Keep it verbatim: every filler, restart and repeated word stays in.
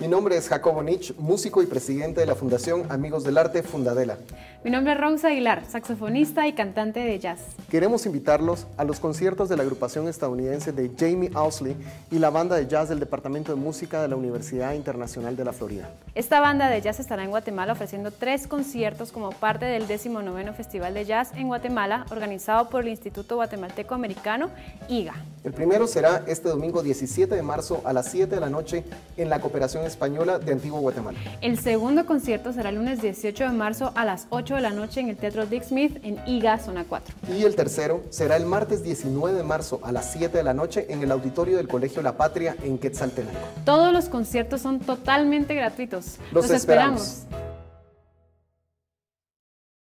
Mi nombre es Jacobo Nich, músico y presidente de la Fundación Amigos del Arte Fundadela. Mi nombre es Rosa Aguilar, saxofonista y cantante de jazz. Queremos invitarlos a los conciertos de la agrupación estadounidense de Jamie Owsley y la banda de jazz del Departamento de Música de la Universidad Internacional de la Florida. Esta banda de jazz estará en Guatemala ofreciendo tres conciertos como parte del décimo noveno Festival de Jazz en Guatemala, organizado por el Instituto Guatemalteco Americano, I G A. El primero será este domingo diecisiete de marzo a las siete de la noche en la Cooperación Española de Antigua Guatemala. El segundo concierto será el lunes dieciocho de marzo a las ocho de la noche en el Teatro Dick Smith en I G A, Zona cuatro. Y el tercero será el martes diecinueve de marzo a las siete de la noche en el auditorio del Colegio La Patria en Quetzaltenango. Todos los conciertos son totalmente gratuitos. Los, Los esperamos. esperamos.